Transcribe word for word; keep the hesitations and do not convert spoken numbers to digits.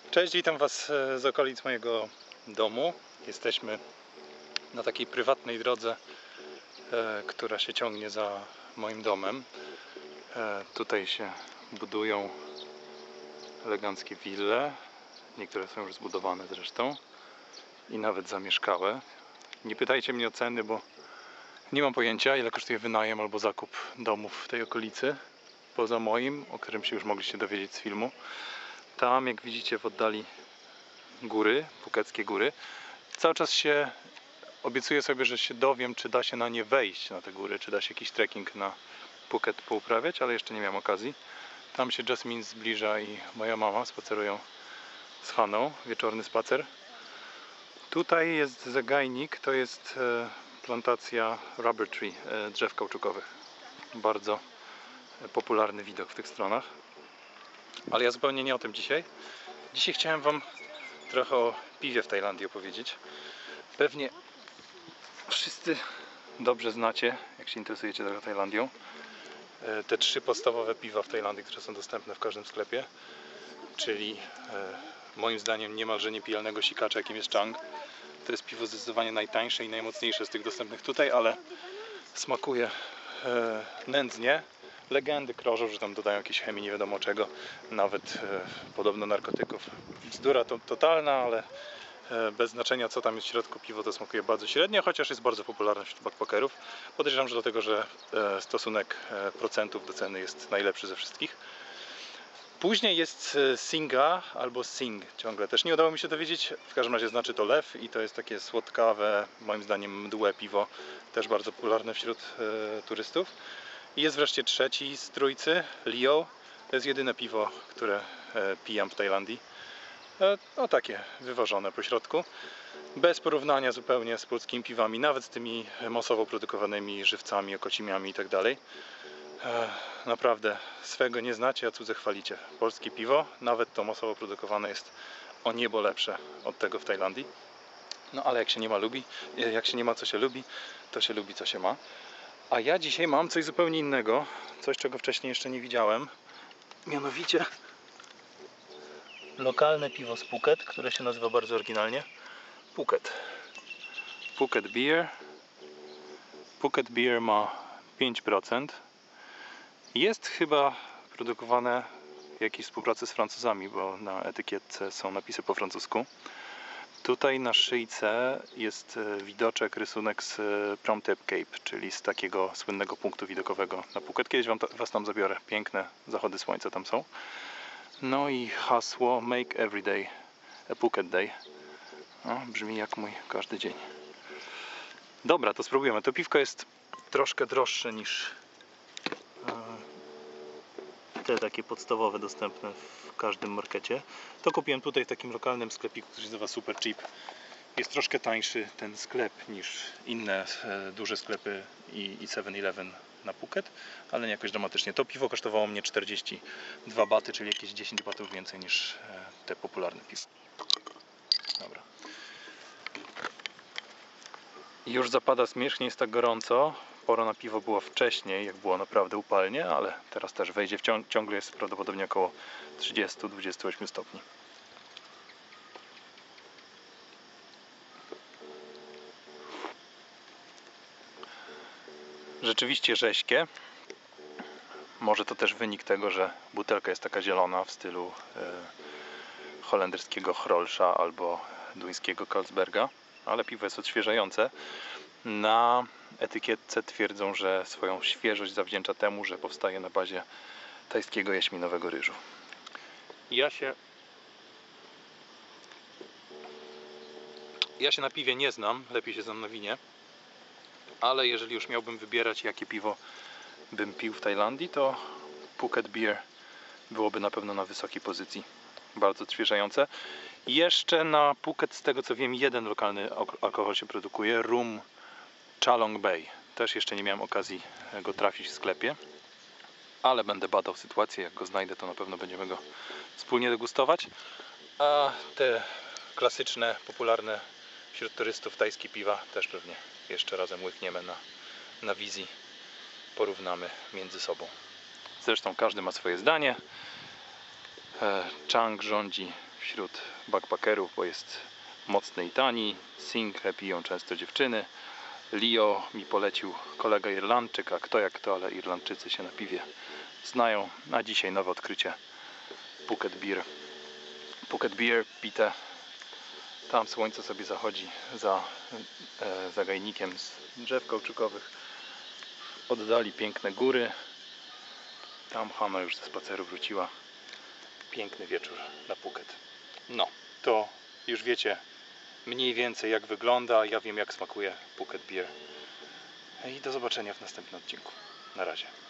Cześć, witam Was z okolic mojego domu. Jesteśmy na takiej prywatnej drodze, e, która się ciągnie za moim domem. E, tutaj się budują eleganckie wille. Niektóre są już zbudowane zresztą i nawet zamieszkałe. Nie pytajcie mnie o ceny, bo nie mam pojęcia, ile kosztuje wynajem albo zakup domów w tej okolicy, poza moim, o którym się już mogliście dowiedzieć z filmu. Tam, jak widzicie w oddali, góry, Phukeckie góry. Cały czas się obiecuję sobie, że się dowiem, czy da się na nie wejść, na te góry, czy da się jakiś trekking na Phuket pouprawiać, ale jeszcze nie miałem okazji. Tam się Jasmine zbliża i moja mama spacerują z Haną, wieczorny spacer. Tutaj jest zagajnik, to jest plantacja rubber tree, drzew kauczukowych. Bardzo popularny widok w tych stronach. Ale ja zupełnie nie o tym dzisiaj. Dzisiaj chciałem Wam trochę o piwie w Tajlandii opowiedzieć. Pewnie wszyscy dobrze znacie, jak się interesujecie trochę Tajlandią, te trzy podstawowe piwa w Tajlandii, które są dostępne w każdym sklepie. Czyli moim zdaniem niemalże niepijalnego sikacza, jakim jest Chang. To jest piwo zdecydowanie najtańsze i najmocniejsze z tych dostępnych tutaj, ale smakuje nędznie. Legendy krążą, że tam dodają jakieś chemii nie wiadomo czego, nawet e, podobno narkotyków. Bzdura to totalna, ale e, bez znaczenia co tam jest w środku, piwo to smakuje bardzo średnio, chociaż jest bardzo popularne wśród backpackerów. Podejrzewam, że dlatego, że e, stosunek e, procentów do ceny jest najlepszy ze wszystkich. Później jest Singa albo Sing ciągle, też nie udało mi się dowiedzieć, w każdym razie znaczy to lew i to jest takie słodkawe, moim zdaniem mdłe piwo, też bardzo popularne wśród e, turystów. I jest wreszcie trzeci z trójcy, Leo. To jest jedyne piwo, które e, pijam w Tajlandii. E, no takie, wyważone po środku. Bez porównania zupełnie z polskimi piwami, nawet z tymi masowo produkowanymi żywcami, okocimiami i tak dalej. E, naprawdę, swego nie znacie, a cudze chwalicie. Polskie piwo, nawet to masowo produkowane, jest o niebo lepsze od tego w Tajlandii. No ale jak się nie ma lubi, jak się nie ma co się lubi, to się lubi co się ma. A ja dzisiaj mam coś zupełnie innego, coś czego wcześniej jeszcze nie widziałem. Mianowicie lokalne piwo z Phuket, które się nazywa bardzo oryginalnie Phuket. Phuket Beer. Phuket Beer ma pięć procent. Jest chyba produkowane w jakiejś współpracy z Francuzami, bo na etykietce są napisy po francusku. Tutaj na szyjce jest widoczek, rysunek z Prom Tep Cape, czyli z takiego słynnego punktu widokowego na Phuket. Kiedyś wam to, Was tam zabiorę. Piękne zachody słońca tam są. No i hasło Make Every Day a Phuket Day. No, brzmi jak mój każdy dzień. Dobra, to spróbujemy. To piwko jest troszkę droższe niż te takie podstawowe dostępne w każdym markecie. To kupiłem tutaj w takim lokalnym sklepiku, który się nazywa Super Cheap. Jest troszkę tańszy ten sklep niż inne e, duże sklepy i, i seven eleven na Phuket, ale nie jakoś dramatycznie. To piwo kosztowało mnie czterdzieści dwa baty, czyli jakieś dziesięć batów więcej niż e, te popularne piwa. Dobra. I już zapada zmierzch, nie jest tak gorąco. Pora na piwo było wcześniej, jak było naprawdę upalnie, ale teraz też wejdzie w ciąg, ciągle jest prawdopodobnie około trzydzieści do dwudziestu ośmiu stopni. Rzeczywiście rześkie. Może to też wynik tego, że butelka jest taka zielona w stylu e, holenderskiego Grolscha albo duńskiego Carlsberga, ale piwo jest odświeżające. Na etykietce twierdzą, że swoją świeżość zawdzięcza temu, że powstaje na bazie tajskiego jaśminowego ryżu. Ja się Ja się na piwie nie znam, lepiej się znam na winie. Ale jeżeli już miałbym wybierać, jakie piwo bym pił w Tajlandii, to Phuket Beer byłoby na pewno na wysokiej pozycji. Bardzo odświeżające. Jeszcze na Phuket, z tego co wiem, jeden lokalny alkohol się produkuje, rum Chalong Bay. Też jeszcze nie miałem okazji go trafić w sklepie, ale będę badał sytuację. Jak go znajdę, to na pewno będziemy go wspólnie degustować. A te klasyczne, popularne wśród turystów tajskie piwa też pewnie jeszcze razem łykniemy na, na wizji. Porównamy między sobą. Zresztą każdy ma swoje zdanie. Chang rządzi wśród backpackerów, bo jest mocny i tani. Single piją często dziewczyny. Leo mi polecił kolega Irlandczyk, a kto jak kto, ale Irlandczycy się na piwie znają. A dzisiaj nowe odkrycie Phuket Beer. Phuket Beer pite. Tam słońce sobie zachodzi za e, zagajnikiem z drzew kauczukowych. W oddali piękne góry. Tam Hanna już ze spaceru wróciła. Piękny wieczór na Phuket. No, to już wiecie mniej więcej jak wygląda. Ja wiem jak smakuje Phuket Beer. I do zobaczenia w następnym odcinku. Na razie.